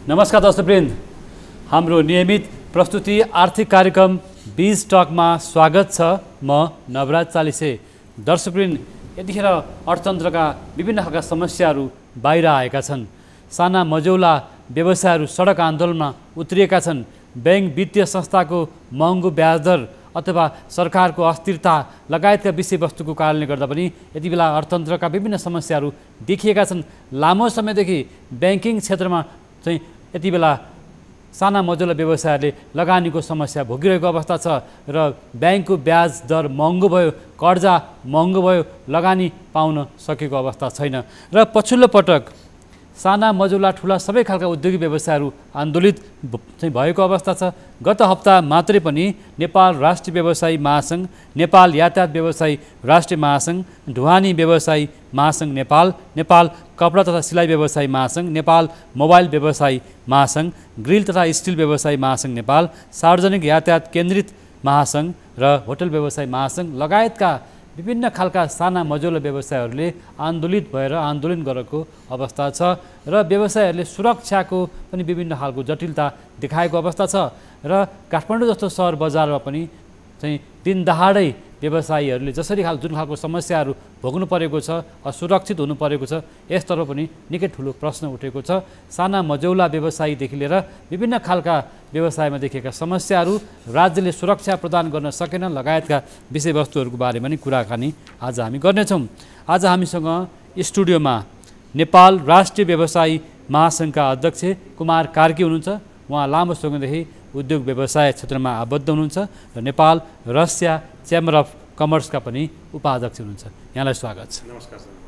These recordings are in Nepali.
नमस्कार दर्शकवृन्द, हाम्रो नियमित प्रस्तुति आर्थिक कार्यक्रम बीज टकमा स्वागत छ। म नवराज चालिसे। दर्शकवृन्द, यतिखेर अर्थतन्त्रका विभिन्न खालका समस्याहरू बाहिर आएका छन्। साना मझौला व्यवसायहरू सडक आन्दोलनमा उत्रिएका छन्। बैंक वित्तीय संस्थाको महँगो ब्याजदर अथवा सरकारको अस्थिरता लगायतका विषयवस्तुको कारणले गर्दा पनि यति बेला अर्थतन्त्रका विभिन्न समस्याहरू देखिएका छन्। लामो समयदेखि ब्याङ्किङ क्षेत्रमा चाहिँ यति बेला साना मझौला व्यवसायहरूले लगानीको समस्या भोगिरहेको अवस्था छ र ब्याङ्कको ब्याज दर महँगो भयो, कर्जा महँगो भयो, लगानी पाउन सकेको अवस्था छैन र पछिल्लो पटक साना मझौला ठुला सबै खालका उद्योगी व्यवसायहरू आन्दोलित चाहिँ भएको अवस्था छ। गत हप्ता मात्रै पनि नेपाल राष्ट्रिय व्यवसायी महासङ्घ, नेपाल यातायात व्यवसायी राष्ट्रिय महासङ्घ, ढुवानी व्यवसायी महासङ्घ नेपाल, नेपाल कपडा तथा सिलाइ व्यवसायी महासङ्घ, नेपाल मोबाइल व्यवसायी महासङ्घ, ग्रिल तथा स्टिल व्यवसायी महासङ्घ नेपाल, सार्वजनिक यातायात केन्द्रित महासङ्घ र होटल व्यवसायी महासङ्घ लगायतका विभिन्न खालका साना मझौला व्यवसायहरूले आन्दोलित भएर आन्दोलन गरेको अवस्था छ र व्यवसायहरूले सुरक्षाको पनि विभिन्न खालको जटिलता देखाएको अवस्था छ र काठमाडौँ जस्तो सहर बजारमा पनि चाहिँ दिनदहाडै व्यवसायीहरूले जसरी जुन खालको समस्याहरू भोग्नु परेको छ, असुरक्षित हुनु परेको छ, यसतर्फ पनि निकै ठुलो प्रश्न उठेको छ। साना मझौला व्यवसायीदेखि लिएर विभिन्न खालका व्यवसायमा देखिएका समस्याहरू, राज्यले सुरक्षा प्रदान गर्न सकेन लगायतका विषयवस्तुहरूको बारेमा नि कुराकानी आज हामी गर्नेछौँ। आज हामीसँग स्टुडियोमा नेपाल राष्ट्रिय व्यवसायी महासङ्घका अध्यक्ष कुमार कार्की हुनुहुन्छ। उहाँ लामो समयदेखि उद्योग व्यवसाय क्षेत्रमा आबद्ध हुनुहुन्छ र नेपाल रसिया च्याम्बर अफ कमर्सका पनि उपाध्यक्ष हुनुहुन्छ। यहाँलाई स्वागत छ। नमस्कार सर।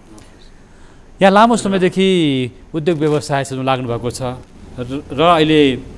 यहाँ लामो समयदेखि उद्योग व्यवसाय क्षेत्रमा लाग्नुभएको छ र अहिले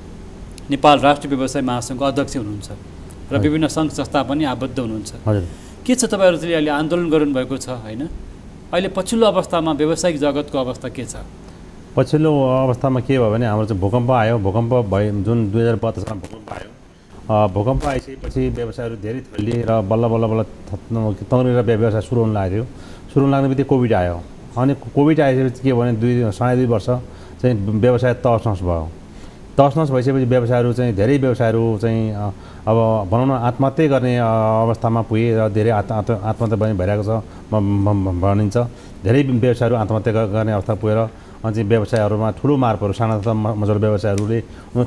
नेपाल राष्ट्रिय व्यवसाय महासङ्घको अध्यक्ष हुनुहुन्छ र विभिन्न सङ्घ संस्था पनि आबद्ध हुनुहुन्छ। के छ तपाईँहरू चाहिँ अहिले आन्दोलन गर्नुभएको छ होइन? अहिले पछिल्लो अवस्थामा व्यावसायिक जगतको अवस्था के छ? पछिल्लो अवस्थामा के भयो भने हाम्रो चाहिँ भूकम्प आयो। भूकम्प भयो जुन 2032मा भूकम्प आयो। भूकम्प आइसकेपछि व्यवसायहरू धेरै थल्लिए र बल्ल बल्ल बल्ल तङ्ग्रिएर व्यवसाय सुरु हुन लाग्यो। सुरु हुन लाग्ने बित्तिकै कोभिड आयो। अनि कोभिड आइसकेपछि के भने साढे 2 वर्ष चाहिँ व्यवसाय तहस भयो। तहस भइसकेपछि व्यवसायहरू चाहिँ धेरै व्यवसायहरू चाहिँ अब भनौँ न आत्महत्या गर्ने अवस्थामा पुगे र धेरै आत्महत्या पनि भइरहेको छ भनिन्छ। धेरै व्यवसायहरू आत्महत्या गर्ने अवस्था पुगेर अनि चाहिँ व्यवसायहरूमा ठुलो मार पर्यो। साना तथा मझौला व्यवसायहरूले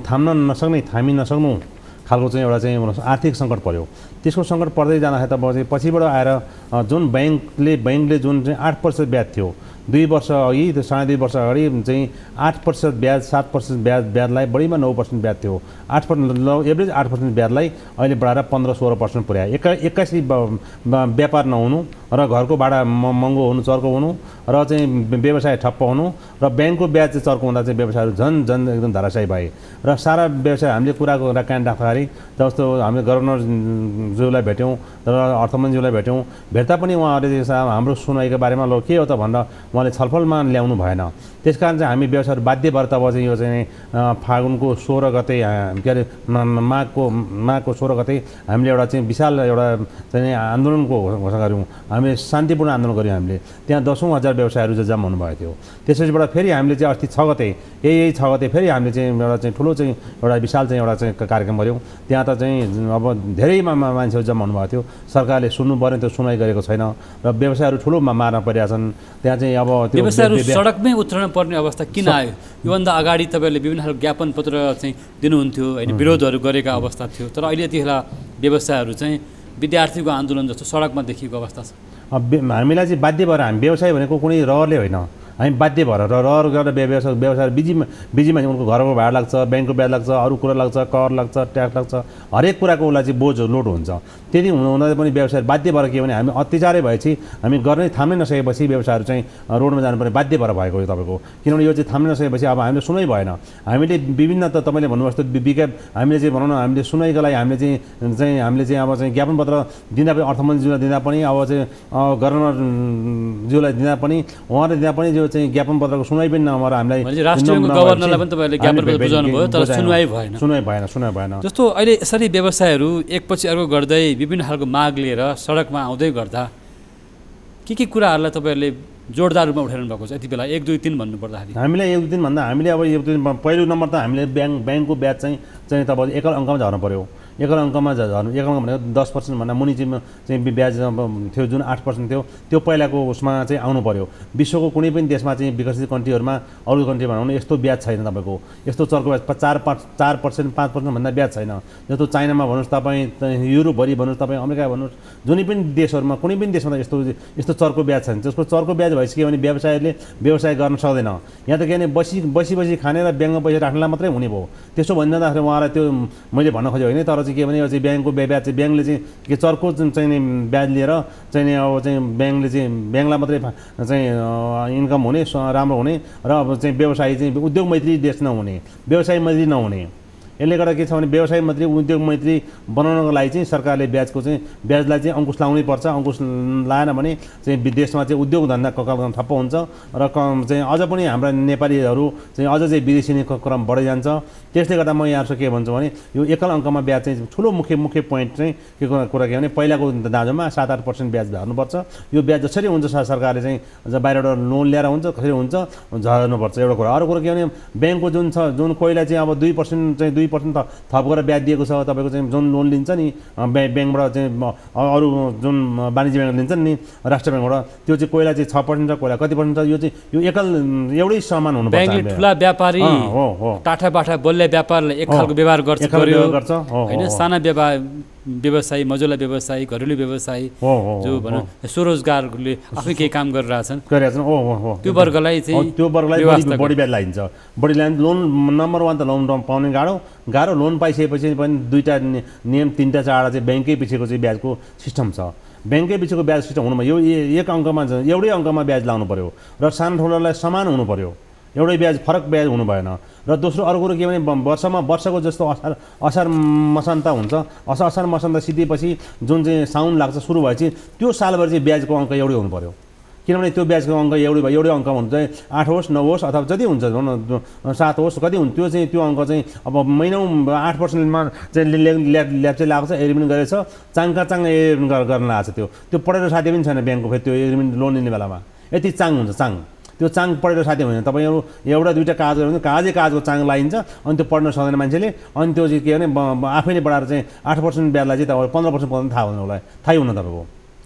थामी नसक्नु खालको चाहिँ एउटा चाहिँ आर्थिक सङ्कट पर्यो। त्यसको सङ्कट पर्दै जाँदाखेरि त पछिबाट आएर जुन ब्याङ्कले जुन चाहिँ 8% ब्याज थियो 2 वर्ष अघि, साढे 2 वर्ष अगाडि चाहिँ 8% ब्याज, 7% ब्याजलाई बढीमा 9% ब्याज थियो। 8% एभरेज 8% ब्याजलाई अहिले बढाएर 15-16% पुर्यायो। एक्कासी व्यापार नहुनु र घरको भाडा महँगो हुनु, चर्को हुनु र चाहिँ व्यवसाय ठप्प हुनु र ब्याङ्कको ब्याज चाहिँ चर्को हुँदा चाहिँ व्यवसायहरू झन् एकदम धाराशायी भए र सारा व्यवसाय हामीले कुराको कान राख्दाखेरि जस्तो हामीले गभर्नरज्यूलाई भेट्यौँ र अर्थमन्त्रीज्यूलाई भेट्यौँ। भेट्दा पनि उहाँहरूले हाम्रो सुनवाईको बारेमा ल के हो त भनेर उहाँले छलफलमा ल्याउनु भएन। त्यसकारण चाहिँ हामी व्यवसायहरू बाध्य भएर तब चाहिँ यो चाहिँ फागुनको 16 गते के अरे माघको 16 गते हामीले एउटा चाहिँ विशाल एउटा चाहिँ आन्दोलनको घोषणा गऱ्यौँ। हामीले शान्तिपूर्ण आन्दोलन गऱ्यौँ। हामीले त्यहाँ 10,000 व्यवसायहरू चाहिँ जम्मा हुनुभएको थियो। त्यसैबाट फेरि हामीले चाहिँ अस्ति 6 गते यही 6 गते फेरि हामीले चाहिँ एउटा चाहिँ ठुलो चाहिँ एउटा विशाल चाहिँ एउटा चाहिँ कार्यक्रम गऱ्यौँ। त्यहाँ त चाहिँ अब धेरै मान्छेहरू जम्मा हुनुभएको थियो। सरकारले सुन्नु पर्ने त्यो सुनवाई गरेको छैन र व्यवसायहरू ठुलो मार्न परिरहेका छन्। त्यहाँ चाहिँ अब त्यो व्यवसायहरू सडकमै उत्रन पर्ने अवस्था किन आयो? योभन्दा अगाडि तपाईँहरूले विभिन्न खालको ज्ञापन पत्र चाहिँ दिनुहुन्थ्यो होइन, विरोधहरू गरेका अवस्था थियो। तर अहिले यतिखेर व्यवसायहरू चाहिँ विद्यार्थीको आन्दोलन जस्तो सडकमा देखिएको अवस्था छ। हामीलाई चाहिँ बाध्य भएर हामी व्यवसाय भनेको कुनै रहरले होइन। हामी बाध्य भएर रहर गरेर व्यवसाय बिजीमा उनको घरको भाडा लाग्छ, ब्याङ्कको ब्याज लाग्छ, अरू कुरा लाग्छ, कर लाग्छ, ट्याक्स लाग्छ, हरेक कुराको उसलाई चाहिँ बोझ लोड हुन्छ। त्यति हुँदा पनि व्यवसाय बाध्य भएर के भने हामी अत्याचारै भएपछि हामी गर्नै थाम्नै नसकेपछि व्यवसायहरू चाहिँ रोडमा जानुपर्ने बाध्य भएर भएको हो तपाईँको। किनभने यो चाहिँ थाम्नै नसकेपछि अब हामीले सुनै भएन। हामीले विभिन्न तपाईँले भन्नुभयो जस्तो हामीले चाहिँ भनौँ न हामीले सुनाइको लागि हामीले चाहिँ अब चाहिँ ज्ञापन पत्र दिँदा पनि अर्थमन्त्रीज्यूलाई दिँदा पनि अब चाहिँ गभर्नरज्यूलाई दिँदा पनि उहाँले दिँदा पनि जो चाहिँ ज्ञापन पत्रको सुनाइ पनि नभएर हामीलाई राष्ट्रियको गभर्नरलाई पनि तपाईँले ज्ञापन पत्र बुझाउनु भयो तर सुनवाई भएन। जस्तो अहिले यसरी व्यवसायहरू एकपछि अर्को गर्दै विभिन्न खालको माग लिएर सडकमा आउँदै गर्दा के कुराहरूलाई तपाईँहरूले जोडदार रूपमा उठाइरहनु भएको छ यति बेला 1 2 3 भन्नु पर्दाखेरि हामीलाई 1 2 3 भन्दा हामीले अब पहिलो नम्बर त हामीले ब्याङ्कको ब्याज चाहिँ तपाईँ एकल अङ्कमा झर्नु पर्यो एकल अङ्कमा झर्नु एकल अङ्क भनेको 10% भन्दा मुनि चाहिँ ब्याज थियो जुन 8% थियो त्यो पहिलाको उसमा चाहिँ आउनु पर्यो विश्वको कुनै पनि देशमा चाहिँ विकसित कन्ट्रीहरूमा अरू कन्ट्रीमा भनौँ न यस्तो ब्याज छैन तपाईँको यस्तो चर्को ब्याज 4% 5% भन्दा ब्याज छैन जस्तो चाइनामा भन्नुहोस् तपाईँ युरोपभरि भन्नुहोस् तपाईँ अमेरिका भन्नुहोस् जुनै पनि देशहरूमा कुनै पनि देशमा त यस्तो चर्को ब्याज छैन त्यसको चर्को ब्याज भइसक्यो भने व्यवसायले व्यवसाय गर्न सक्दैन यहाँ त के भने बसी खाने र ब्याङ्कमा पैसा राख्नलाई मात्रै हुने भयो त्यसो भनिदिँदाखेरि उहाँलाई त्यो मैले भन्न खोजेँ होइन तर चाहिँ के भने चाहिँ ब्याङ्कको ब्याज चाहिँ ब्याङ्कले चाहिँ के चर्को चाहिँ ब्याज लिएर चाहिँ अब चाहिँ ब्याङ्कलाई मात्रै चाहिँ इन्कम हुने राम्रो हुने र अब चाहिँ व्यवसाय चाहिँ उद्योग मैत्री देश नहुने व्यवसाय मैत्री नहुने यसले गर्दा के छ भने व्यवसाय मैत्री उद्योग मैत्री बनाउनको लागि चाहिँ सरकारले ब्याजलाई चाहिँ अङ्कुश लाउनै पर्छ अङ्कुश लाएन भने चाहिँ विदेशमा चाहिँ उद्योग धन्दा ककाल ठप्प हुन्छ र चाहिँ अझ पनि हाम्रा नेपालीहरू चाहिँ अझ चाहिँ विदेशी क्रम बढ्दै जान्छ त्यसले गर्दा म यहाँहरू के भन्छु भने यो एकल अङ्कमा ब्याज चाहिँ ठुलो मुख्य पोइन्ट चाहिँ के कुरा के भने पहिलाको दाँजोमा 7-8% ब्याज झर्नुपर्छ यो ब्याज जसरी हुन्छ सरकारले चाहिँ बाहिरबाट लोन ल्याएर हुन्छ कसरी हुन्छ झर्नुपर्छ एउटा कुरा अर्को कुरा के भने ब्याङ्कको जुन छ जुन कोहीलाई चाहिँ अब 2% चाहिँ 2% थप गरेर ब्याज दिएको छ तपाईँको चाहिँ जुन लोन लिन्छ नि ब्याङ्कबाट चाहिँ अरू जुन वाणिज्य ब्याङ्कले लिन्छ नि राष्ट्र ब्याङ्कबाट त्यो चाहिँ कोहीलाई चाहिँ 6% छ कोहीलाई कति पर्सेन्ट छ यो चाहिँ यो एकल एउटै समान हुनुपर्छ ब्याङ्कले ठुला व्यापारी टाठाबाठा बोल्ने व्यापारले एक खालको व्यवहार गर्छ हैन साना व्यवसायी मजुला व्यवसायी घरेलु व्यवसायी जो भनौँ स्वरोजगारले आफै केही काम गरिरहेछन् त्यो वर्गलाई बढी ब्याज लाइन्छ बढी लाइन लोन नम्बर 1 त लोन पाउने गाह्रो लोन पाइसकेपछि पनि 2टा नियम 3टा 4टा चाहिँ ब्याङ्कै पछिको चाहिँ ब्याजको सिस्टम छ ब्याङ्कै पछिको ब्याज सिस्टम हुनुमा यो एक अङ्कमा एउटै अङ्कमा ब्याज लाउनु पर्यो र सानो ठुलोलाई समान हुनु पर्यो एउटै ब्याज फरक ब्याज हुनु भएन र दोस्रो अर्को कुरो के भने वर्षको जस्तो असार मसान्त हुन्छ असार मसान्त सिधेपछि जुन चाहिँ साउन लाग्छ सुरु भएपछि त्यो सालभरि चाहिँ ब्याजको अङ्क एउटै हुनु पर्यो किनभने त्यो ब्याजको अङ्क एउटै अङ्क हुन्छ चाहिँ 8 होस् 9 होस् अथवा जति हुन्छ 7 होस् कति हुन्छ त्यो चाहिँ त्यो अङ्क चाहिँ अब महिनौ 8%मा चाहिँ ल्याब चाहिँ लाग्छ एग्रिमेन्ट गरेछ चाङ एग्रिमेन्ट गर्न लागेको छ त्यो पढेर साथी पनि छैन ब्याङ्कको फेरि त्यो एग्रिमेन्ट लोन लिने बेलामा यति चाङ हुन्छ त्यो चाङ पढेर साथी हुँदैन तपाईँहरू एउटा 2टा कागजहरू हुन्छ कागजको चाङ लाइन्छ अनि त्यो पढ्न सक्दैन मान्छेले अनि त्यो चाहिँ के भने आफैले बढाएर चाहिँ 8% ब्याजलाई चाहिँ तपाईँ 15% पर्ने थाहा हुँदैन उसलाई थाहै हुन तपाईँको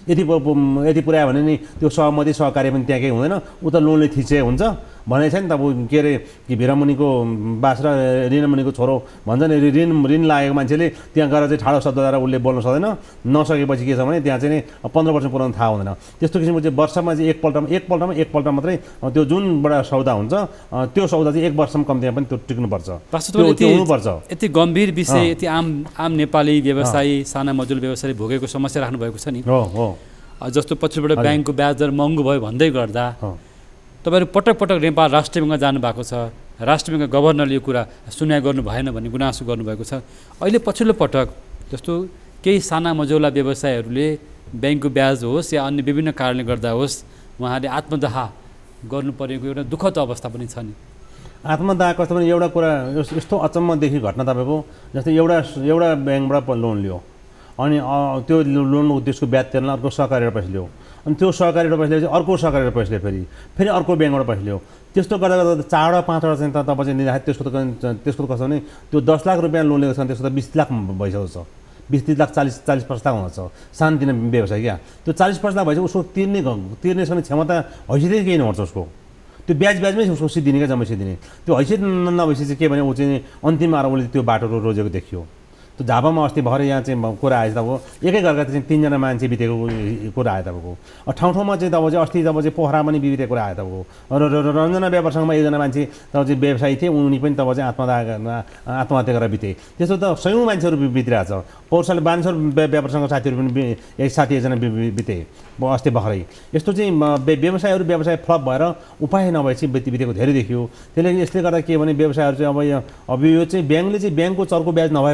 यति पुऱ्यायो भने नि त्यो सहमति सहकार्य पनि त्यहाँ केही हुँदैन उता लोनले थिचे हुन्छ भने छैन त अब के अरे कि भिरामुनिको बास र ऋणमुनिको छोरो भन्छ नि ऋण लागेको मान्छेले त्यहाँ गएर चाहिँ ठाडो शब्द द्वारा उसले बोल्न सक्दैन नसकेपछि के छ भने त्यहाँ चाहिँ 15% पुऱ्याउनु थाहा हुँदैन त्यस्तो किसिमको चाहिँ वर्षमा चाहिँ एकपल्ट मात्रै त्यो जुनबाट सौदा हुन्छ त्यो सौदा चाहिँ 1 वर्षमा कम्तीमा पनि त्यो टिक्नुपर्छ त्यो हुनुपर्छ यति गम्भीर विषय यति आम नेपाली व्यवसायी साना मजुल व्यवसायी भोगेको समस्या राख्नु भएको छ नि जस्तो पछिबाट ब्याङ्कको ब्याज दर महँगो भयो भन्दै गर्दा तपाईहरु पटक नेपाल राष्ट्र ब्याङ्कमा जानुभएको छ राष्ट्र ब्याङ्कका गभर्नरले यो कुरा सुनाइ गर्नु भएन भन्ने गुनासो गर्नुभएको छ अहिले पछिल्लो पटक जस्तो केही साना मझौला व्यवसायहरूले ब्याङ्कको ब्याज होस् या अन्य विभिन्न कारणले गर्दा होस् उहाँले आत्मदाह गर्नु परेको एउटा दुःखद अवस्था पनि छ नि आत्मदाह कस्तो पनि एउटा कुरा यस्तो अचम्मदेखि घटना तपाईको जस्तै एउटा ब्याङ्कबाट लोन लियो अनि त्यो लोनको त्यसको ब्याज तिर्न अर्को सहकारीबाट पैसा लियो अनि त्यो सहकारीबाट पैसा लिएपछि अर्को सहकारीबाट पैसा लियो फेरि अर्को ब्याङ्कबाट पैसा लियो त्यस्तो गर्दा 4 5 वटा चाहिँ तपाईँ चाहिँ लिँदाखेरि त्यसको कस्तो भने त्यो 10 लाख रुपियाँ लोन लिएको छ त्यसको त 20 लाख भइसकेको छ 20-30 लाख 40-50 लाख हुन्छ सानोतिनो व्यवसाय क्या त्यो 40-50 लाख भएपछि उसको तिर्ने सक्ने क्षमता हैसियतै केही नहुन्छ उसको त्यो ब्याजमै उसको सिद्धिने क्या जम्मै सिद्धिने त्यो हैसियत नभएपछि चाहिँ के भने ऊ चाहिँ अन्तिममा आएर उसले त्यो बाटो रोजेको देखियो त्यो झापामा अस्ति भरे यहाँ चाहिँ कुरा आएछ तपाईँको एकै घरका चाहिँ 3 जना मान्छे बितेको कुरा आयो तपाईँको ठाउँ चाहिँ तपाईँ चाहिँ अस्ति तपाईँ चाहिँ पोखरामा पनि बितेको कुरा आयो तपाईँको र रञ्जना व्यापार सङ्घमा एकजना मान्छे तपाईँ चाहिँ व्यवसायी थिए उनी पनि तपाईँ चाहिँ आत्महत्या गरेर बिते त्यस्तो त सयौँ मान्छेहरू बितिरहेछ पौरसाले बानेश्वर व्यापार सङ्घ साथीहरू पनि एकजना बिते अस्ति भर्खरै यस्तो चाहिँ व्यवसाय फ्लप भएर उपाय नभएपछि बितेको धेरै देखियो त्यसले यसले गर्दा के भने व्यवसायहरू चाहिँ अब यो चाहिँ ब्याङ्कले चाहिँ ब्याङ्कको चर्को ब्याज नभए भने कम्ती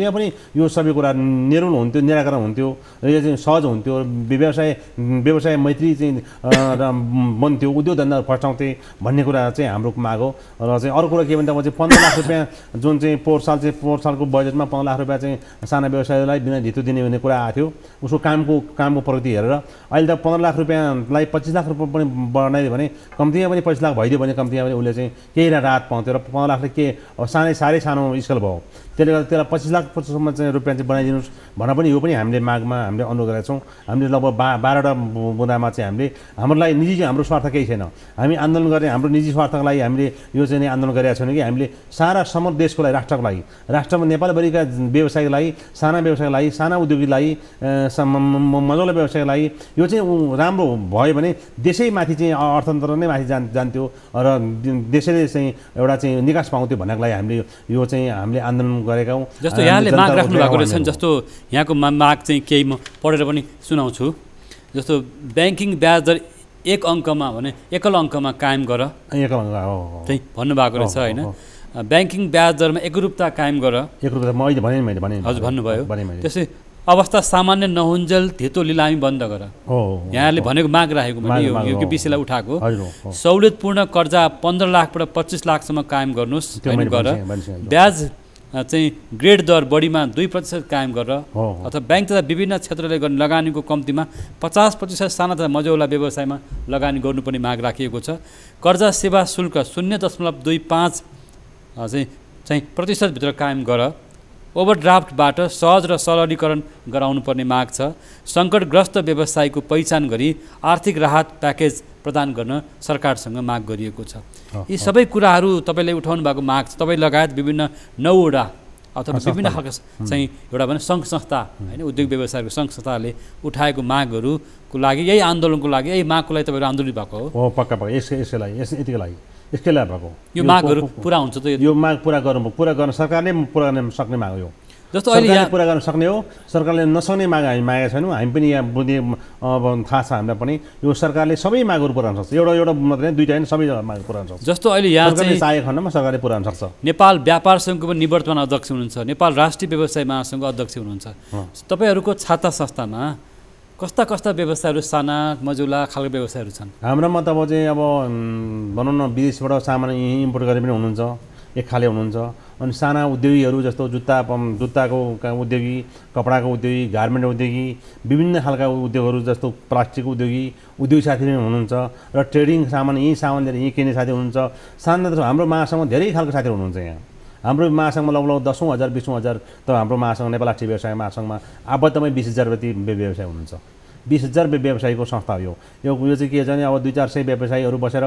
हामीमा पनि यो सबै कुरा निराकरण हुन्थ्यो र यो चाहिँ सहज हुन्थ्यो व्यवसाय मैत्री चाहिँ बन्थ्यो उद्योग धन्दा फस्टाउँथे भन्ने कुरा चाहिँ हाम्रो माग हो र चाहिँ अर्को कुरा के भन्दा चाहिँ 15 लाख रुपियाँ जुन चाहिँ पोहोर सालको बजेटमा 15 लाख रुपियाँ चाहिँ साना व्यवसायलाई बिना धितो दिने भन्ने कुरा आएको थियो उसको कामको प्रगति हेरेर अहिले त 15 लाख रुपियाँलाई 25 लाख रुपियाँ पनि बनाइदियो भने कम्तीमा पनि 25 लाख भइदियो भने कम्तीमा पनि उसले चाहिँ केही राहत पाउँथ्यो र 15 लाखले के साह्रै सानो स्केल भयो त्यसले गर्दा त्यसलाई 25 लाखसम्म चाहिँ रुपियाँ चाहिँ बनाइदिनुहोस् भन्न पनि यो पनि हामीले मागमा हामीले अनुरोध गरेका छौँ हामीले लगभग 12वटा बुँदामा चाहिँ हाम्रो लागि निजी हाम्रो स्वार्थ केही छैन हामी आन्दोलन गर्ने हाम्रो निजी स्वार्थको लागि हामीले यो चाहिँ नै आन्दोलन गरेका छैनौँ कि हामीले सारा समग्र देशको लागि राष्ट्रको लागि राष्ट्रमा नेपालभरिका व्यवसायको लागि साना लागि साना उद्योगीको लागि मजौला व्यवसायको लागि यो चाहिँ राम्रो भयो भने देशैमाथि चाहिँ अर्थतन्त्र नै माथि जान्थ्यो र देशैले चाहिँ एउटा चाहिँ निकास पाउँथ्यो भन्नको लागि हामीले यो चाहिँ हामीले आन्दोलन गरेका हौँ जस्तो यहाँले माग राख्नु भएको रहेछ जस्तो यहाँको माग चाहिँ केही म पढेर पनि सुनाउँछु जस्तो ब्याङ्किङ ब्याज दर एकल अङ्कमा कायम गर चाहिँ भन्नुभएको रहेछ होइन ब्याङ्किङ ब्याज दरमा एकरूपता कायम गर हजुर भन्नुभयो त्यसै अवस्था सामान्य नहुन्जेल धितो लिलामी बन्द गर यहाँले भनेको माग राखेको मैले यो विषयलाई उठाएको सहुलियतपूर्ण कर्जा 15 लाखबाट 25 लाखसम्म कायम गर्नुहोस् गर ब्याज चाहिँ ग्रेड दर बढीमा 2% कायम गरेर अथवा ब्याङ्क तथा विभिन्न क्षेत्रले गर्ने लगानीको कम्तीमा 50% साना तथा मझौला व्यवसायमा लगानी गर्नुपर्ने माग राखिएको छ कर्जा सेवा शुल्क 0.25 चाहिँ प्रतिशतभित्र कायम गर ओभरड्राफ्टबाट सहज र सरलीकरण गराउनुपर्ने माग छ सङ्कटग्रस्त व्यवसायको पहिचान गरी आर्थिक राहत प्याकेज प्रदान गर्न सरकारसँग माग गरिएको छ यी सबै कुराहरू तपाईँले उठाउनु भएको माग छ तपाईँ लगायत विभिन्न 9वटा अथवा विभिन्न खालका चाहिँ एउटा भने सङ्घ संस्था होइन उद्योग व्यवसायको सङ्घ संस्थाले उठाएको मागहरूको लागि यही आन्दोलनको लागि यही मागको लागि तपाईँहरू आन्दोलित भएको हो पक्का यसकै लागि भएको यो मागहरू पुरा हुन्छ त यो माग पुरा गर्न सरकारले पुरा गर्न सक्ने माग हो जस्तो अहिले यहाँ पुरा गर्न सक्ने हो सरकारले नसक्ने माग हामी मागेका छैनौँ हामी पनि यहाँ बुझ्ने थाहा छ हामीलाई पनि यो सरकारले सबै मागहरू पुरा गर्न सक्छ एउटा मात्रै दुईटा होइन सबै माग पुरा गर्न सक्छ जस्तो अहिले यहाँ चाहिँ चाहेको खण्डमा सरकारले पुरा गर्न सक्छ नेपाल व्यापार सङ्घको पनि निवर्तमान अध्यक्ष हुनुहुन्छ नेपाल राष्ट्रिय व्यवसाय महासङ्घको अध्यक्ष हुनुहुन्छ तपाईँहरूको छाता संस्थामा कस्ता व्यवसायहरू साना मझौला खालको व्यवसायहरू छन् हाम्रोमा त अब चाहिँ अब भनौँ न विदेशबाट सामान इम्पोर्ट गरेर पनि हुनुहुन्छ एक खाले हुनुहुन्छ अनि साना उद्योगीहरू जस्तो जुत्ताको उद्योगी कपडाको उद्योगी गार्मेन्ट उद्योगी विभिन्न खालका उद्योगहरू जस्तो प्लास्टिक उद्योगी साथी पनि हुनुहुन्छ र ट्रेडिङ सामान लिएर यहीँ किन्ने साथी हुनुहुन्छ साना हाम्रो महासङ्घमा धेरै खालको साथीहरू हुनुहुन्छ यहाँ हाम्रो महासङ्घमा लगभग 10,000 20,000 त हाम्रो महासङ्घ नेपाल राष्ट्रिय व्यवसाय महासङ्घमा आबद्धमै 20,000 जति व्यवसाय हुनुहुन्छ 20,000 व्यवसायीको संस्था हो यो चाहिँ के छ भने अब 200-400 व्यवसायीहरू बसेर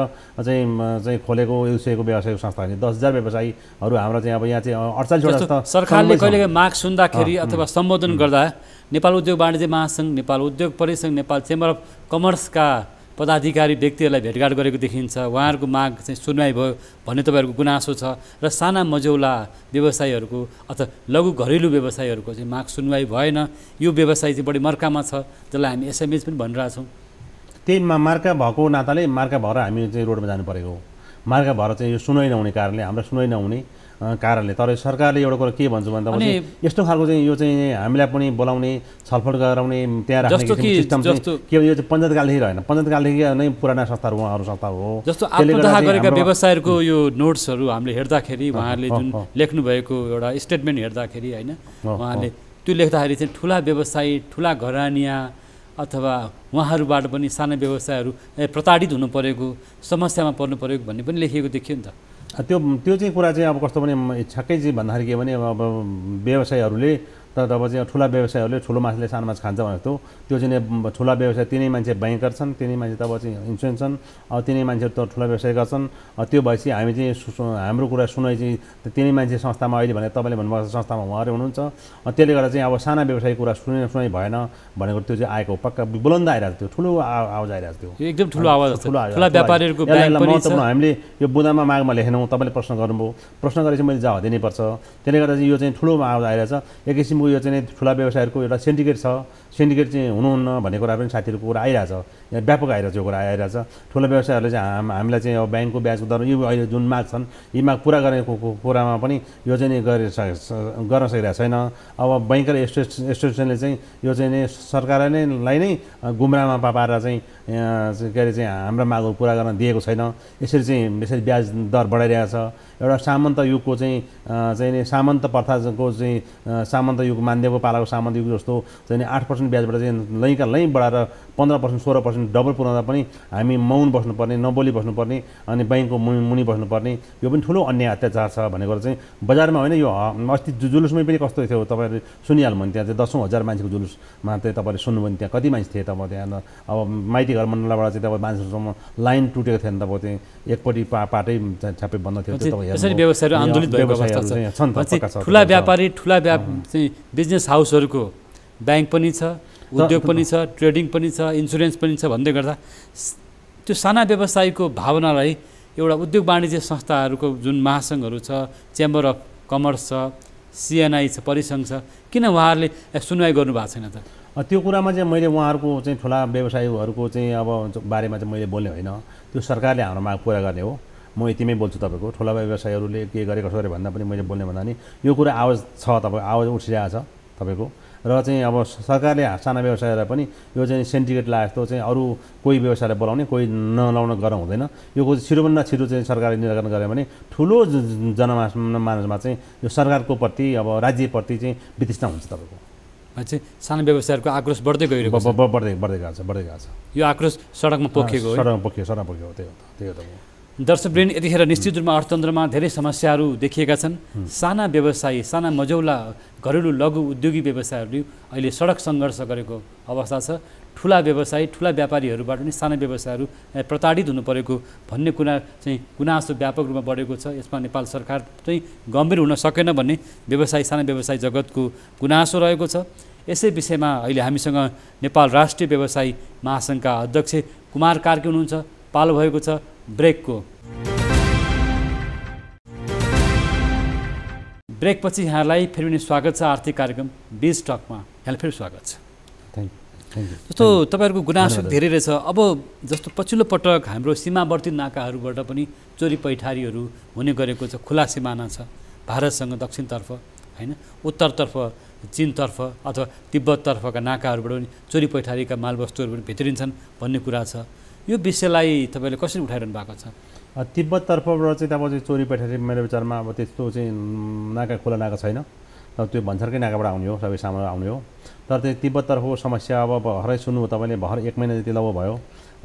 चाहिँ खोलेको युसेको व्यवसायको संस्था हो 10,000 व्यवसायीहरू हाम्रो चाहिँ अब यहाँ चाहिँ 48वटा सरकारले कहिले माग सुन्दाखेरि अथवा सम्बोधन गर्दा नेपाल उद्योग वाणिज्य महासङ्घ नेपाल उद्योग परिसङ्घ नेपाल चेम्बर अफ कमर्सका पदाधिकारी व्यक्तिहरूलाई भेटघाट गरेको देखिन्छ उहाँहरूको माग चाहिँ सुनवाई भयो भन्ने तपाईँहरूको गुनासो छ र साना मझौला व्यवसायीहरूको अथवा लघु घरेलु व्यवसायीहरूको चाहिँ माग सुनवाई भएन यो व्यवसाय चाहिँ बढी मर्कामा छ जसलाई हामी एसएमएस पनि भनिरहेछौँ त्यही मार्का भएको नाताले मार्का भएर हामी चाहिँ रोडमा जानु परेको हो मार्का भएर चाहिँ यो सुनवाई नहुने कारणले हाम्रो सुनवाई नहुने कारणले तर सरकारले एउटा कुरा के भन्छ भन्दा यस्तो खालको चाहिँ यो चाहिँ हामीलाई पनि बोलाउने छलफल गराउने त्यहाँ राख्ने सिस्टम चाहिँ के यो चाहिँ पञ्चायतकालदेखि रहेन पञ्चायतकालदेखि नै पुराना संस्थाहरू उहाँहरू संस्था हो जस्तो आत्मदाह गरेका व्यवसायहरूको यो नोट्सहरू हामीले हेर्दाखेरि उहाँहरूले जुन लेख्नुभएको एउटा स्टेटमेन्ट हेर्दाखेरि होइन उहाँले त्यो लेख्दाखेरि चाहिँ ठुला व्यवसायी ठुला घरानिया अथवा उहाँहरूबाट पनि साना व्यवसायहरू प्रताडित हुनु परेको समस्यामा पर्नु परेको भन्ने पनि लेखिएको देखियो नि त त्यो चाहिँ कुरा चाहिँ अब कस्तो भने छक्कै चाहिँ भन्दाखेरि के भने अब व्यवसायीहरूले तर अब चाहिँ ठुला व्यवसायीहरूले ठुलो मान्छेले सानो माछा खान्छ भनेको त्यो चाहिँ ठुला व्यवसाय तिनै मान्छे ब्याङ्कर छन् तिनै मान्छे त अब चाहिँ इन्सुरेन्स छन् अब तिनै मान्छेहरू त ठुला व्यवसाय गर्छन् त्यो भएपछि हामी चाहिँ हाम्रो कुरा सुनाइ चाहिँ तिनै मान्छे संस्थामा अहिले भने तपाईँले भन्नुभएको संस्थामा उहाँहरू हुनुहुन्छ त्यसले गर्दा चाहिँ अब साना व्यवसायी कुरा सुनाइ भएन भनेको त्यो चाहिँ आएको पक्का बुलन्द आइरहेको थियो ठुलो आवाज आइरहेको थियो एकदम ठुलो आवाज ठुला व्यापारीहरूको महत्त्वपूर्ण हामीले यो बुदामा मागमा लेखेनौँ तपाईँले प्रश्न गर्नुभयो प्रश्न गरेपछि मैले जवाब दिनैपर्छ त्यसले गर्दा चाहिँ यो चाहिँ ठुलो आवाज आइरहेछ एक किसिम किसिमको यो चाहिँ ठुला व्यवसायहरूको एउटा सिन्डिकेट छ, सिन्डिकेट चाहिँ हुनुहुन्न भन्ने कुरा पनि साथीहरूको कुरा आइरहेछ, यहाँ व्यापक आइरहेछ, यो कुरा आइरहेछ। ठुला व्यवसायहरूले चाहिँ हामीलाई चाहिँ अब ब्याङ्कको ब्याजको दर यो अहिले जुन माग छन् यी माग पुरा गर्ने कुरामा पनि यो चाहिँ गर्न सकिरहेको छैन। अब बैङ्क र इन्स्टिट्युसनले चाहिँ यो चाहिँ सरकारलाई नै गुमराहमा पारेर चाहिँ के अरे चाहिँ हाम्रो मागहरू पुरा गर्न दिएको छैन। यसरी ब्याज दर बढाइरहेछ। एउटा सामन्त युगको चाहिँ सामन्त प्रथाको चाहिँ सामन्त युग मान्देको पालाको सामन्त युग जस्तो चाहिँ 8% ब्याजबाट चाहिँ लैका बढाएर 15% 16% डबल पुऱ्याउँदा पनि हामी मौन बस्नुपर्ने, नबोली बस्नुपर्ने अनि बैङ्कको मुनि बस्नुपर्ने, यो पनि ठुलो अन्याय अत्याचार छ भन्ने कुरा चाहिँ बजारमा होइन। यो अस्ति जुलुसमै पनि कस्तो थियो तपाईँहरूले सुनिहाल्नु भने त्यहाँ चाहिँ 10,000 मान्छेको जुलुसमा चाहिँ तपाईँले सुन्नु भने त्यहाँ कति मान्छे थिए तपाईँ त्यहाँ। अब माइती घर मण्डलबाट चाहिँ तपाईँ मान्छेहरूसम्म लाइन टुटेको थियो नि तपाईँ चाहिँ एकपट्टि पाटै छ्यापै बन्द थियो। त्यसरी व्यवसायहरू आन्दोलित भएको अवस्था छ। ठुला व्यापारी ठुला चाहिँ बिजनेस हाउसहरूको ब्याङ्क पनि छ, उद्योग पनि छ, ट्रेडिङ पनि छ, इन्सुरेन्स पनि छ भन्दै गर्दा त्यो साना व्यवसायीको भावनालाई एउटा उद्योग वाणिज्य संस्थाहरूको जुन महासङ्घहरू छ, चेम्बर अफ कमर्स छ, सिएनआई छ, परिसङ्घ छ, किन उहाँहरूले सुनवाई गर्नुभएको छैन त? त्यो कुरामा चाहिँ मैले उहाँहरूको चाहिँ ठुला व्यवसायीहरूको चाहिँ अब बारेमा चाहिँ मैले बोल्ने होइन, त्यो सरकारले हाम्रो माग पुरा गर्ने हो। म यतिमै बोल्छु। तपाईँको ठुला व्यवसायीहरूले के गरे कसो गरे भन्दा पनि मैले बोल्ने भन्दा नि यो कुरा आवाज छ, तपाईँ आवाज उठिरहेको छ तपाईँको। र चाहिँ अब सरकारले साना व्यवसायलाई पनि यो चाहिँ सेन्डिकेट लाए जस्तो चाहिँ अरू कोही व्यवसायलाई बोलाउने कोही नलाउन गरौँ हुँदैन। यो छिटोभन्दा छिटो चाहिँ सरकारले निराकरण गऱ्यो भने ठुलो जनमानसमा चाहिँ यो सरकारको प्रति अब राज्यप्रति चाहिँ वितृष्णा हुन्छ। तपाईँको चाहिँ साना व्यवसायहरूको आक्रोश बढ्दै गइरहेको छ, बढ्दै गएको छ। यो आक्रोश सडकमा पोखिएको हो, सडकमा पोखियो। त्यही हो। दर्शकवृन्द, यतिखेर निश्चित रूपमा अर्थतन्त्रमा धेरै समस्याहरू देखिएका छन्। साना व्यवसायी, साना मझौला घरेलु लघु उद्योगी व्यवसायहरूले अहिले सडक सङ्घर्ष गरेको अवस्था छ। ठुला व्यवसायी ठुला व्यापारीहरूबाट पनि साना व्यवसायहरू प्रताडित हुनु परेको भन्ने कुरा चाहिँ गुनासो व्यापक रूपमा बढेको छ। यसमा नेपाल सरकार चाहिँ गम्भीर हुन सकेन भन्ने साना व्यवसायी जगतको गुनासो रहेको छ। यसै विषयमा अहिले हामीसँग नेपाल राष्ट्रिय व्यवसायी महासङ्घका अध्यक्ष कुमार कार्की हुनुहुन्छ। पालो भएको छ ब्रेकको। ब्रेकपछि यहाँलाई फेरि पनि स्वागत छ आर्थिक कार्यक्रम बिज टकमा। यहाँलाई फेरि स्वागत छ। जस्तो तपाईँहरूको गुनासो धेरै रहेछ। अब जस्तो पछिल्लो पटक हाम्रो सीमावर्ती नाकाहरूबाट पनि चोरी पैठारीहरू हुने गरेको छ। खुला सिमाना छ भारतसँग दक्षिणतर्फ होइन, उत्तरतर्फ चीनतर्फ अथवा तिब्बततर्फका नाकाहरूबाट पनि चोरी पैठारीका मालवस्तुहरू पनि भित्रिन्छन् भन्ने कुरा छ। यो विषयलाई तपाईँले कसरी उठाइरहनु भएको छ? तिब्बततर्फबाट चाहिँ अब चाहिँ चोरी पैठारी मेरो विचारमा अब त्यस्तो चाहिँ नाका खुला नाका छैन। अब त्यो भन्सारकै नाकाबाट आउने हो, सबै सामान आउने हो। तर त्यो तिब्बततर्फको समस्या अब भर्खरै सुन्नु तपाईँले, भर्खर 1 महिना जति लगभग भयो।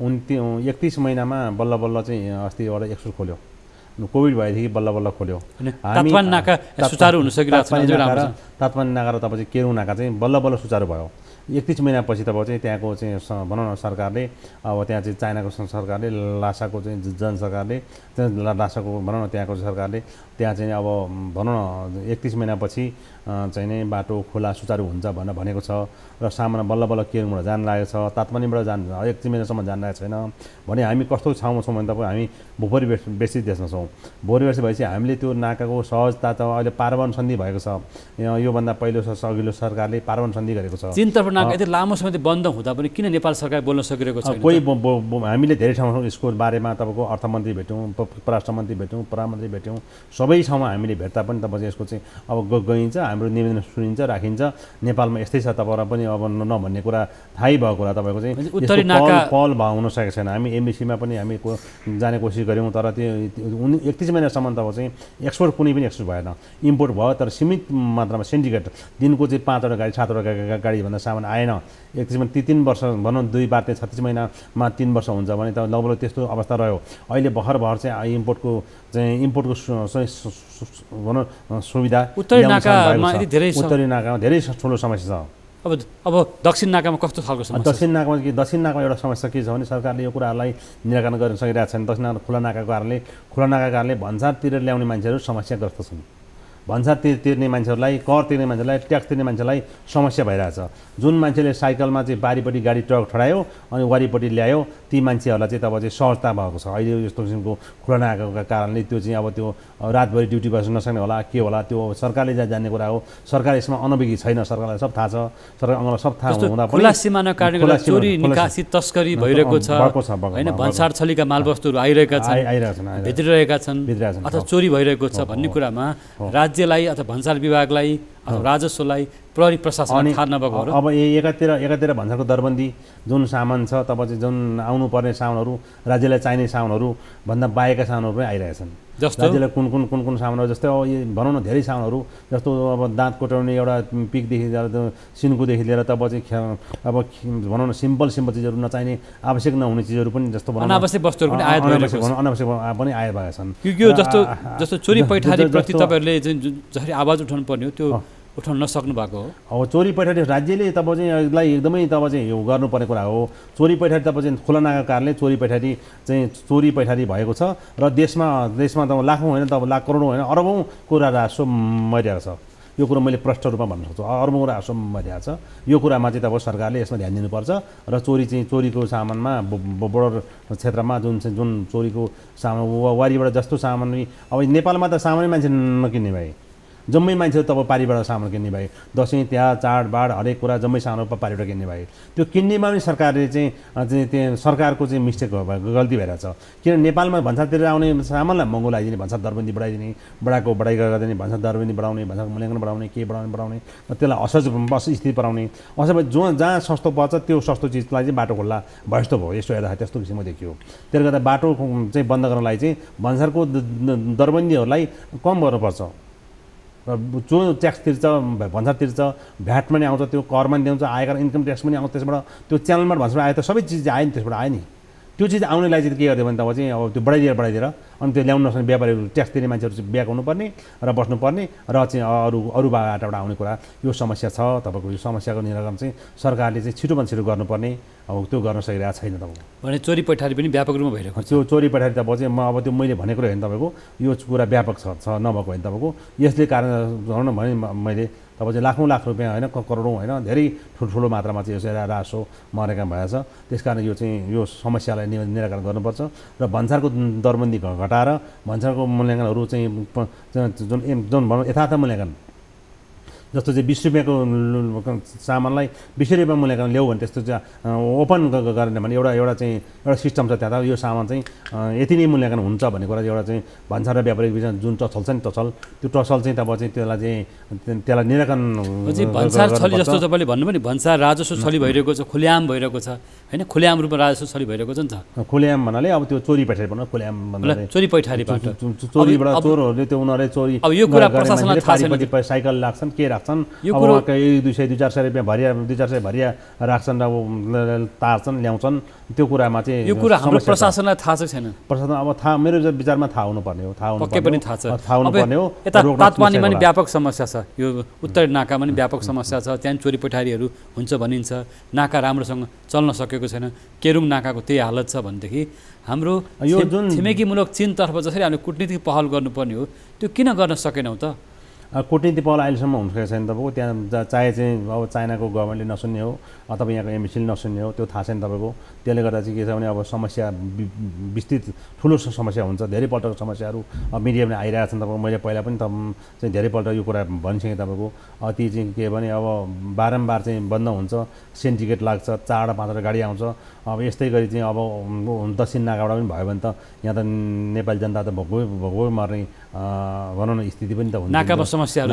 31 महिनामा बल्ल चाहिँ अस्ति एउटा एक्सपोर्ट खोल्यो। कोभिड भएदेखि बल्ल खोल्यो। तापमान नाका सुचारू हुन सकिरहेको छ। तापमान नाका र तपाईँ चाहिँ केरु नाका चाहिँ बल्ल सुचारू भयो। 31 महिनापछि तपाईँ चाहिँ त्यहाँको चाहिँ भनौँ न सरकारले अब त्यहाँ चाहिँ चाइनाको सरकारले, लासाको चाहिँ जन सरकारले, लासाको भनौँ न त्यहाँको सरकारले त्यहाँ चाहिँ अब भनौँ न 31 महिनापछि चाहिँ नै बाटो खुला सुचारू हुन्छ भनेको छ। र सामाना बल्ल केरुबाट जान लागेको छ, तातमानीबाट 31 महिनासम्म जान लागेको छैन भने हामी कस्तो ठाउँमा छौँ भने तपाईँ हामी भूपरिवेशी देशमा छौँ। भूपरिवेशी भएपछि हामीले त्यो नाकाको सहजता त अहिले पारवन सन्धि भएको छ। योभन्दा पहिलो अघिल्लो सरकारले पारवन सन्धि गरेको छ। चीनतर्फ नाका यति लामो समय बन्द हुँदा पनि किन नेपाल सरकार बोल्न सकिरहेको छैन? कोही हामीले धेरै ठाउँमा यसको बारेमा तपाईँको अर्थमन्त्री भेट्यौँ, परराष्ट्र मन्त्री भेट्यौँ, प्रधानमन्त्री भेट्यौँ, सबै ठाउँमा हामीले भेट्दा पनि तपाईँ यसको चाहिँ अब गइन्छ, हाम्रो निवेदन सुनिन्छ, राखिन्छ। नेपालमा यस्तै छ तपाईँलाई पनि अब नभन्ने कुरा थाहै भएको कुरा तपाईँको चाहिँ उत्तरी नाका पहल हुन सकेको छैन। हामी एमबिसीमा पनि हामी जाने कोसिस गऱ्यौँ, तर त्यो 31 महिनासम्म तपाईँ चाहिँ एक्सपोर्ट कुनै पनि एक्सपोर्ट भएन। इम्पोर्ट भयो तर सीमित मात्रामा सिन्डिकेट दिनको चाहिँ 5वटा गाडी 7वटा गाडीभन्दा सामान आएन। 31 महिना 3 वर्ष भनौँ 2 बार 36 महिनामा 3 वर्ष हुन्छ भने त लगभग त्यस्तो अवस्था रह्यो। अहिले भर्खर चाहिँ इम्पोर्टको भनौँ सुविधा उत्तरी नाकामा धेरै ठुलो समस्या छ। अब दक्षिण नाकामा कस्तो खालको समस्या? दक्षिण नाकामा एउटा समस्या के छ भने सरकारले यो कुरालाई निराकरण गर्न सकिरहेको छैन। दक्षिण नाका खुला नाकाको कारणले भन्सारतिर ल्याउने मान्छेहरू समस्याग्रस्त छन्। भन्सार तिर्ने मान्छेहरूलाई, कर तिर्ने मान्छेलाई, ट्याक्स तिर्ने मान्छेलाई समस्या भइरहेछ। जुन मान्छेले साइकलमा चाहिँ बारीपट्टि गाडी ट्रक ठडायो अनि वारिपट्टि ल्यायो ती मान्छेहरूलाई चाहिँ तब चाहिँ सहजता भएको छ। अहिले यस्तो किसिमको खुलाना आएको कारणले त्यो चाहिँ अब त्यो रातभरि ड्युटी बस्न नसक्ने होला के होला त्यो सरकारले जान्ने कुरा हो। सरकार यसमा अनभिज्ञ छैन, सरकारलाई सब थाहा छ, सरकारलाई सब थाहा हुँदा पनि खुला सीमाना कारणले गर्दा चोरी निकासी तस्करी भइरहेको छ हैन, भन्सार छलीका मालवस्तुहरू आइरहेका छन्, भित्रिरहेका छन् अथवा चोरी भइरहेको छ भन्ने कुरामा राज्यलाई अथवा भन्सार विभागलाई अथवा राजस्वलाई प्रहरी प्रशासन थाहा नभएको हो। अब एकातिर भन्सारको दरबन्दी जुन सामान छ तब चाहिँ जुन आउनुपर्ने सामानहरू राज्यलाई चाहिने सामानहरू भन्दा बाहेकका सामानहरू पनि आइरहेछन्। जस्तो राज्यलाई कुन सामानहरू जस्तै अब भनौँ न धेरै सामानहरू जस्तो अब दाँत कोटाउने एउटा पिकदेखि लिएर सिन्कुदेखि लिएर तब चाहिँ अब भनौँ न सिम्पल चिजहरू नचाहिने आवश्यक नहुने चिजहरू पनि जस्तो अनावश्यक वस्तुहरू पनि आयात अनावश्यक पनि आयात भएका छन्। यो जस्तो चोरी पैठारीप्रति तपाईँहरूले जसरी आवाज उठाउनु पर्ने हो त्यो उठाउन नसक्नु भएको हो। अब चोरी पैठारी राज्यले तब चाहिँ यसलाई एकदमै तब चाहिँ यो गर्नुपर्ने कुरा हो। चोरी पैठारी तब चाहिँ खुलानाका कारणले चोरी पैठारी भएको छ र देशमा तब लाखौँ होइन तब लाख करोडौँ होइन अरबौँको राजस्व मरिरहेको छ। यो कुरो मैले प्रष्ट रूपमा भन्न सक्छु, अरबौँ राजस्व मरिरहेको छ। यो कुरामा चाहिँ तब सरकारले यसमा ध्यान दिनुपर्छ र चोरीको सामानमा बोर्डर क्षेत्रमा जुन चोरीको सामान वारीबाट जस्तो सामान अब नेपालमा त सामान्य मान्छे नकिन्ने भए जम्मै मान्छेहरू तब पारीबाट सामान किन्ने भए, दसैँ तिहार चाडबाड हरेक कुरा जम्मै सामान पारीबाट किन्ने भए। त्यो किन्नेमा पनि सरकारले चाहिँ सरकारको चाहिँ मिस्टेक गल्ती भइरहेछ। किन नेपालमा भन्सारतिर आउने सामानलाई महँगो लगाइदिने, भन्सार दरबन्दी बढाइदिने, बढाइ गरिदिने, भन्सार दरबन्दी बढाउने, भन्सार मूल्याङ्कन बढाउने, के बढाउने त्यसलाई असहज स्थिति पराउने। असहज जहाँ सस्तो पर्छ त्यो सस्तो चिजलाई चाहिँ बाटो खोल्ला भयो जस्तो भयो। यस्तो हेर्दा त्यस्तो किसिमको देखियो। त्यसले गर्दा बाटो चाहिँ बन्द गर्नलाई चाहिँ भन्सारको दरबन्दीहरूलाई कम गर्नुपर्छ। जो ट्याक्स तिर्छ, भन्सार तिर्छ, भ्याट पनि आउँछ, त्यो कर पनि दिन्छ, आयकर इन्कम ट्याक्स पनि आउँछ, त्यसबाट त्यो च्यानलबाट भन्सार आयो त सबै चिज आयो नि, त्यसबाट आयो नि। त्यो चिज आउनेलाई चाहिँ के गरिदियो भने तब चाहिँ अब त्यो बढाइदिएर अनि त्यो ल्याउन नसक्ने व्यापारीहरू ट्याक्स तिर्ने मान्छेहरू चाहिँ ब्याक हुनुपर्ने र बस्नुपर्ने र चाहिँ अरू बाटोबाट आउने कुरा यो समस्या छ। तपाईँको यो समस्याको निराकरण चाहिँ सरकारले चाहिँ छिटोभन्दा छिटो गर्नुपर्ने, अब त्यो गर्न सकिरहेको छैन। तपाईँको भने चोरी पैठारी पनि व्यापक रूपमा भइरहेको त्यो चोरी पैठारी तब चाहिँ अब त्यो मैले भनेको होइन तपाईँको यो कुरा व्यापक छ नभएको होइन तपाईँको। यसले कारण भनौँ न भने मैले तब चाहिँ लाख रुपियाँ होइन करोडौँ होइन धेरै ठुलो मात्रामा चाहिँ यो राजस्व मरेका भएछ। त्यसकारण यो समस्यालाई निराकरण गर्नुपर्छ र भन्सारको दरबन्दी घटाएर भन्सारको मूल्याङ्कनहरू चाहिँ जुन भनौँ यथार्थ मूल्याङ्कन जस्तो चाहिँ 20 रुपियाँको सामानलाई 20 रुपियाँ मूल्याङ्कन ल्याऊ भने त्यस्तो चाहिँ ओपन गरेन भने एउटा सिस्टम छ त्यहाँ त यो सामान चाहिँ यति नै मूल्याङ्कन हुन्छ भन्ने कुरा एउटा चाहिँ भन्सार र व्यापारिक बिचमा जुन टसल छ नि त्यो टसल चाहिँ तब चाहिँ त्यसलाई निराकरण भन्सार छली जस्तो तपाईँले भन्नु पनि भन्सार राजस्व छली भइरहेको छ, खुल्याम भइरहेको छ होइन, खुल्याम रूपमा राजस्व छली भइरहेको छ नि त। खुल्याम भन्नाले अब त्यो चोरी पैठारी भन्नु खुल्याम भन्नाले चोरी पैठारीबाट चोरीबाट चोरहरूले त्यो उनीहरूले चोरी अब यो कुरा प्रशासनलाई थाहा छैन, साइकल लाग्छन् के राख्छन्, अब 200-400 रुपियाँ भरिया 200-400 भरिया राख्छन् र तार्छन् ल्याउँछन्। त्यो कुरामा चाहिँ यो कुरा हाम्रो प्रशासनलाई थाहा छैन। प्रशासन अब थाहा मेरो विचारमा थाहा हुनुपर्ने हो, पक्कै पनि थाहा छ, थाहा हुनुपर्ने हो। यता तातवानीमा पनि व्यापक समस्या छ, यो उत्तर नाकामा पनि व्यापक समस्या छ, त्यहाँ चोरी पैठारीहरू हुन्छ भनिन्छ, नाका राम्रोसँग चल्न सकेको छैन, केरुङ नाकाको त्यही हालत छ भनेदेखि हाम्रो यो जुन छिमेकीमूलक चीनतर्फ जसरी हामीले कूटनीतिक पहल गर्नुपर्ने हो त्यो किन गर्न सकेनौँ त? कूटनीति पहल अहिलेसम्म हुन सकेको छैन तपाईँको। त्यहाँ चाहे चाहिँ अब चाइनाको गभर्मेन्टले नसुन्ने हो अथवा यहाँको एमबिसीले नसुन्ने हो त्यो थाहा छैन तपाईँको। त्यसले गर्दा चाहिँ के छ भने अब समस्या विस्तृत ठुलो समस्या हुन्छ, धेरैपल्टको समस्याहरू मिडियामा आइरहेको छन् तपाईँको। मैले पहिला पनि चाहिँ धेरैपल्ट यो कुरा भनिसकेँ तपाईँको। ती चाहिँ के भने अब बारम्बार चाहिँ बन्द हुन्छ, सेन्टिकेट लाग्छ, 4-5 गाडी आउँछ। अब यस्तै गरी चाहिँ अब दक्षिण नाकाबाट पनि भयो भने त यहाँ त नेपाली जनता त भोगै मर्ने भनौँ न स्थिति पनि त हुन्छ। नाका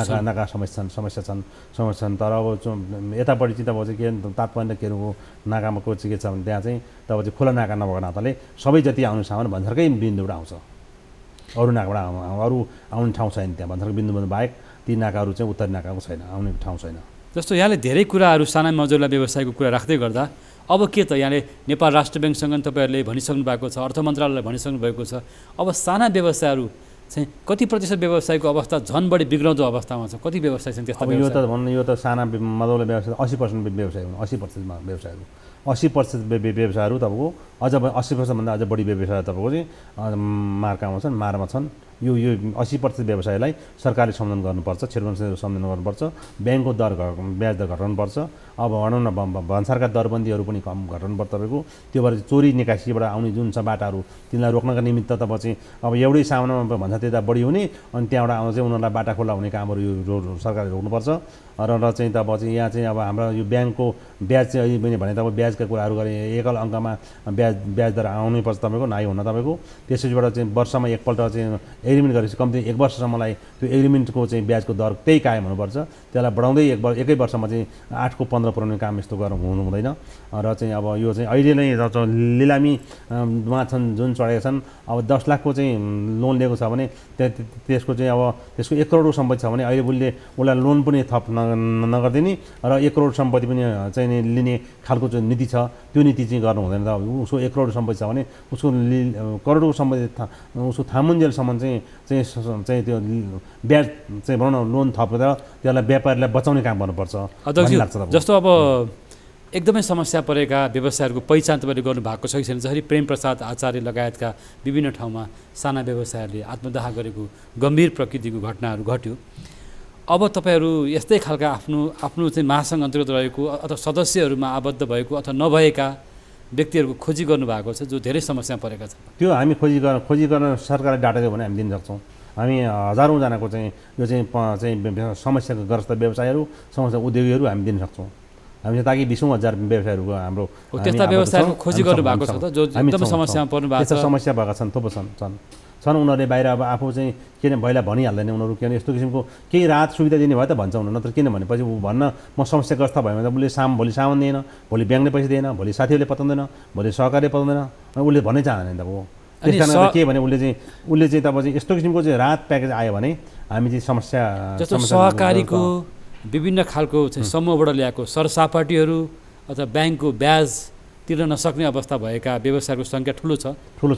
समस्या छन् तर अब यतापट्टि चाहिँ तब चाहिँ के तातवानी केरुको नाकामा को चाहिँ के छ भने त्यहाँ चाहिँ तब चाहिँ खुला नाका नभएको नाताले सबै जति आउने सामान भन्सारकै बिन्दुबाट आउँछ, अरू नाकाबाट अरू आउने ठाउँ छैन। त्यहाँ भन्सारको बिन्दुबाट बाहेक ती नाकाहरू चाहिँ उत्तरी नाकाको छैन, आउने ठाउँ छैन। जस्तो यहाँले धेरै कुराहरू साना मजदुरलाई व्यवसायको कुरा राख्दै गर्दा अब के त यहाँले नेपाल राष्ट्र ब्याङ्कसँग तपाईँहरूले भनिसक्नु भएको छ, अर्थ मन्त्रालयले भनिसक्नु भएको छ, अब साना व्यवसायहरू चाहिँ कति प्रतिशत व्यवसायको अवस्था झन् बढी बिग्राउँदो अवस्थामा छ? कति व्यवसाय छन् त्यस्ता? यो त भन्नु यो त साना मजदुरले व्यवसाय 80% व्यवसाय हुन्, 80%मा व्यवसायहरू 80% व्यवसायहरू तपाईँको अझ 80%भन्दा अझ बढी व्यवसाय तपाईँको चाहिँ मार्कामा छन्, मारमा छन् यो 80% व्यवसायलाई सरकारले सम्बोधन गर्नुपर्छ, क्षेत्रमा सम्बोधन गर्नुपर्छ, ब्याङ्कको ब्याज दर घटाउनुपर्छ। अब भनौँ न भन्सारका दरबन्दीहरू पनि कम घटाउनुपर्छ तपाईँको। त्यो भएर चोरी निकासीबाट आउने जुन छ बाटाहरू तिनीलाई रोक्नका निमित्त तब चाहिँ अब एउटै सामानमा भन्सा त्यता बढी हुने अनि त्यहाँबाट आउँदा चाहिँ उनीहरूलाई बाटा खोला हुने कामहरू यो सरकारले रोक्नुपर्छ। र चाहिँ तब चाहिँ यहाँ चाहिँ अब हाम्रो यो ब्याङ्कको ब्याज चाहिँ अहिले पनि भने तपाईँ ब्याजका कुराहरू गरेँ, एकल अङ्कमा ब्याज दर आउनै पर्छ तपाईँको, नआइ हुन तपाईँको। त्यसैबाट चाहिँ वर्षमा एकपल्ट चाहिँ एग्रिमेन्ट गरेपछि कम्ती 1 वर्षसम्मलाई त्यो एग्रिमेन्टको चाहिँ ब्याजको दर त्यही कायम हुनुपर्छ। त्यसलाई बढाउँदै एकै वर्षमा चाहिँ 8 को 15 पुऱ्याउने काम यस्तो गरेर हुनु हुँदैन। र चाहिँ अब यो चाहिँ अहिले नै लिलामीमा छन् जुन चढेका छन्, अब 10 लाखको चाहिँ लोन लिएको छ भने त्यसको चाहिँ अब त्यसको 1 करोडको सम्पत्ति छ भने अहिले उसलाई लोन पनि थप नगरिदिने र 1 करोड सम्पत्ति पनि चाहिँ लिने खालको चाहिँ नीति छ, त्यो नीति चाहिँ गर्नु हुँदैन। त उसको 1 करोड सम्पत्ति छ भने उसको करोडको सम्पत्ति उसको थामुन्जेलसम्म चाहिँ त्यो ब्याज चाहिँ भनौँ न लोन थपेर त्यसलाई व्यापारीलाई बचाउने काम गर्नुपर्छ भन्ने लाग्छ। जस्तो अब एकदमै समस्या परेका व्यवसायहरूको पहिचान तपाईँले गर्नुभएको छ कि छैन? जसरी प्रेमप्रसाद आचार्य लगायतका विभिन्न ठाउँमा साना व्यवसायहरूले आत्मदाह गरेको गम्भीर प्रकृतिको घटनाहरू घट्यो। अब तपाईँहरू यस्तै खालका आफ्नो चाहिँ महासङ्घ अन्तर्गत रहेको अथवा सदस्यहरूमा आबद्ध भएको अथवा नभएका व्यक्तिहरूको खोजी गर्नुभएको छ जो धेरै समस्यामा परेका छन्? त्यो हामी खोजी गर्न सरकारले डाटा दियो भने हामी दिन सक्छौँ। हामी हजारौँजनाको चाहिँ यो चाहिँ समस्याग्रस्त व्यवसायहरू, समस्या उद्योगीहरू हामी दिन सक्छौँ। हामी चाहिँ ताकि 20,000 व्यवसायहरूको हाम्रो त्यस्ता व्यवसायहरूको खोजी गर्नुभएको छ त जो एकदम समस्यामा पर्नु भएको छ? समस्या भएका छन्, थुप्रो छन् उनीहरूले बाहिर अब आफू चाहिँ किन पहिला भनिहाल्दैन उनीहरू, किन यस्तो किसिमको केही राहत सुविधा दिने भए त भन्छ उनीहरू, नत्र किन भनेपछि भन्न म समस्याग्रस्त भयो भने त उसले भोलि सामान दिएन, भोलि ब्याङ्कले पैसा दिएन, भोलि साथीहरूले पताउँदैन, भोलि सहकारीले पताउँदैन, उसले भन्नै चाहँदैन त हो। त्यस कारणले के भने उसले चाहिँ तब चाहिँ यस्तो किसिमको चाहिँ राहत प्याकेज आयो भने हामी चाहिँ समस्या जस्तो सहकारीको विभिन्न खालको चाहिँ समूहबाट ल्याएको सरसापाटीहरू अथवा ब्याङ्कको ब्याज तिर्न नसक्ने अवस्था भएका व्यवसायहरूको सङ्ख्या ठुलो छ।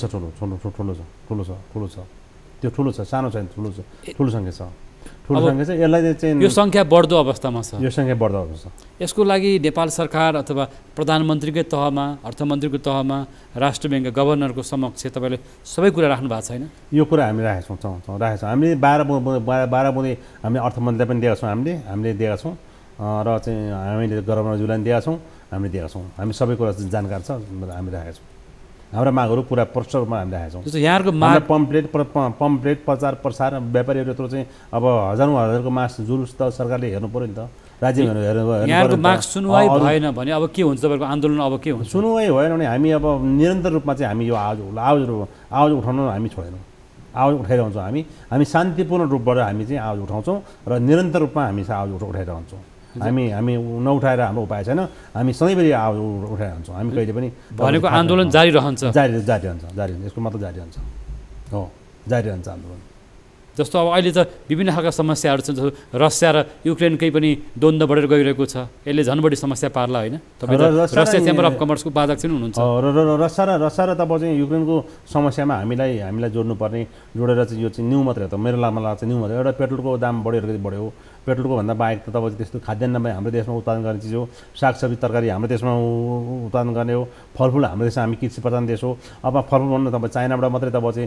त्यो ठुलो छ, सानो छैन, ठुलो सङ्ख्या छ। यसलाई चाहिँ यो सङ्ख्या बढ्दो अवस्थामा छ। यसको लागि नेपाल सरकार अथवा प्रधानमन्त्रीकै तहमा, अर्थमन्त्रीको तहमा, राष्ट्र ब्याङ्कका गभर्नरको समक्ष तपाईँले सबै कुरा राख्नु भएको छैन? यो कुरा हामी राखेका छौँ। हामीले 12 बुँदे हामीले अर्थमन्त्रीलाई पनि दिएका छौँ, हामीले दिएका छौँ र चाहिँ हामीले गभर्नरज्यूलाई पनि दिएका छौँ, हामीले दिएका छौँ। हामी सबै कुरा जानकार छ, हामी राखेका छौँ। हाम्रा मागहरू पुरा प्रष्ट रूपमा हामीले राखेका छौँ। जस्तो यहाँको माग पम्पलेट प्रचार प्रसार व्यापारीहरू यत्रो चाहिँ अब हजारौँको मास जुलुस त सरकारले हेर्नु पऱ्यो नि त, राज्यहरू यहाँको माग सुनवाई भएन भने अब के हुन्छ? तपाईँको आन्दोलन अब के हुन्छ? सुनवाई भएन भने हामी अब निरन्तर रूपमा चाहिँ हामी यो आवाज उठाउन हामी छोडेनौँ, आवाज उठाइरहन्छौँ। हामी शान्तिपूर्ण रूपबाट हामी चाहिँ आवाज उठाउँछौँ र निरन्तर रूपमा हामी आवाज उठाइरहन्छौँ। हामी नउठाएर हाम्रो उपाय छैन, हामी सधैँभरि आवाज उठाइरहन्छौँ। हामी कहिले पनि भनेको आन्दोलन जारी रहन्छ, यसको मतलब जारी रहन्छ, हो जारी रहन्छ आन्दोलन। जस्तो अब अहिले त विभिन्न खालका समस्याहरू छन्, जस्तो रसिया र युक्रेनकै पनि द्वन्द्व बढेर गइरहेको छ, यसले झन् बढी समस्या पार्ला होइन? तपाईँ रसिया चेम्बर अफ कमर्सको उपाध्यक्ष पनि हुनुहुन्छ। रसिया र तब चाहिँ युक्रेनको समस्यामा हामीलाई जोड्नुपर्ने, जोडेर चाहिँ यो चाहिँ न्यू मात्रै हो त, मेरो लाग्छ न्यू मात्रै। एउटा पेट्रोलको दाम बढ्यो, पेट्रोलको भन्दा बाहेक त तपाईँ त्यस्तो खाद्यान्न हाम्रो देशमा उत्पादन गर्ने चिज हो, सागसब्जी तरकारी हाम्रो देशमा उत्पादन गर्ने हो, फलफुल हाम्रो देशमा हामी कृषि प्रधान देश हो। अब फलफुल भन्नु तपाईँ चाइनाबाट मात्रै तब चाहिँ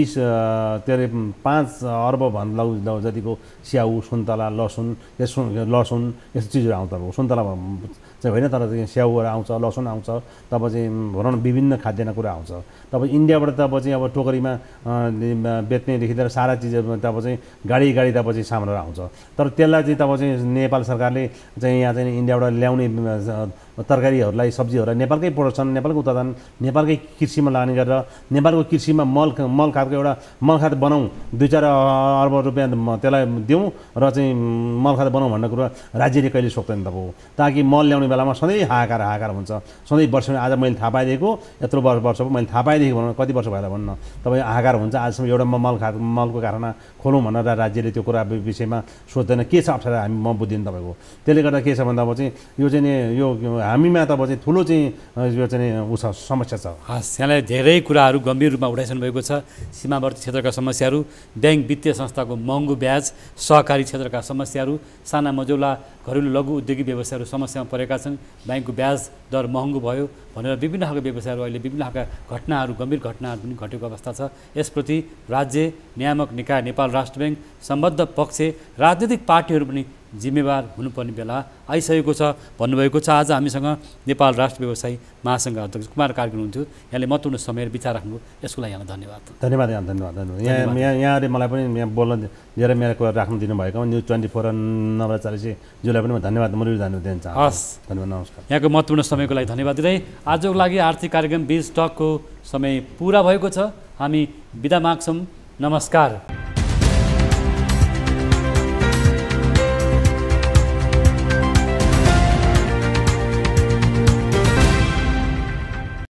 5 अर्ब भन्दा जतिको स्याउ, सुन्तला, लसुन यस्तो चिजहरू आउँछ। अब सुन्तला चाहिँ होइन, तर स्याउहरू आउँछ, लसुन आउँछ, तब चाहिँ भनौँ न विभिन्न खाद्यान्न कुरा आउँछ। तब इन्डियाबाट तब चाहिँ अब टोकरीमा बेच्नेदेखि लिएर सारा चिजहरू तब चाहिँ गाडी तब चाहिँ सामानहरू आउँछ। तर त्यसलाई चाहिँ तब चाहिँ नेपाल सरकारले चाहिँ यहाँ चाहिँ इन्डियाबाट ल्याउने तरकारीहरूलाई, सब्जीहरूलाई नेपालकै प्रोडक्सन, नेपालको उत्पादन, नेपालकै कृषिमा लाग्ने गरेर नेपालको कृषिमा मल खादको एउटा मल खाद बनाऊँ, 2-4 अर्ब रुपियाँ त्यसलाई दिउँ र चाहिँ मल खाद बनाऊँ भन्ने कुरा राज्यले कहिले सक्दैन त हो। ताकि मल ल्याउने बेलामा सधैँ हाहाकार हुन्छ, सधैँ वर्षमा आज मैले थाहा पाइदिएको यत्रो वर्ष मैले थाहा पाइदिएको भनौँ, कति वर्ष भएर भन्न तपाईँ हाहाकार हुन्छ। आजसम्म एउटा मलको कारखाना खोलौँ भनेर राज्यले त्यो कुरा विषयमा सोच्दैन, के छ अप्ठ्यारो हामी म बुझ्दिनँ तपाईँको। त्यसले गर्दा के छ भन्दा अब चाहिँ यो चाहिँ यो हामीमा त अब चाहिँ ठुलो चाहिँ यो चाहिँ समस्या छ। यहाँलाई धेरै कुराहरू गम्भीर रूपमा उठाइसक्नु भएको छ। सीमावर्ती क्षेत्रका समस्याहरू, ब्याङ्क वित्तीय संस्थाको महँगो ब्याज, सहकारी क्षेत्रका समस्याहरू, साना मझौला घरेलु लघु उद्योगी व्यवसायहरू समस्यामा परेका छन्, ब्याङ्कको ब्याज दर महँगो भयो भनेर विभिन्न खालको व्यवसायहरू अहिले विभिन्न खालका घटनाहरू गम्भीर घटनाहरू पनि घटेको अवस्था छ। यसप्रति राज्य नियामक निकाय नेपाल राष्ट्र ब्याङ्क सम्बद्ध पक्ष राजनीतिक पार्टीहरू पनि जिम्मेवार हुनुपर्ने बेला आइसकेको छ भन्नुभएको छ। आज हामीसँग नेपाल राष्ट्र व्यवसायी महासङ्घ अध्यक्ष कुमार कार्की हुनुहुन्थ्यो। यहाँले महत्त्वपूर्ण समय विचार राख्नु यसको लागि यहाँलाई धन्यवाद। धन्यवाद यहाँले मलाई पनि यहाँ बोल्न दिएर मेरो कुरा राख्नु दिनुभएको न्युज 24 र नवराज चालिसे ज्यूलाई पनि म धन्यवाद मुरली धन्यवाद दिन चाहन्छु। हस्, धन्यवाद, नमस्कार। यहाँको महत्त्वपूर्ण समयको लागि धन्यवाद दिँदै आजको लागि आर्थिक कार्यक्रम बिज टकको समय पुरा भएको छ। हामी बिदा माग्छौँ। नमस्कार।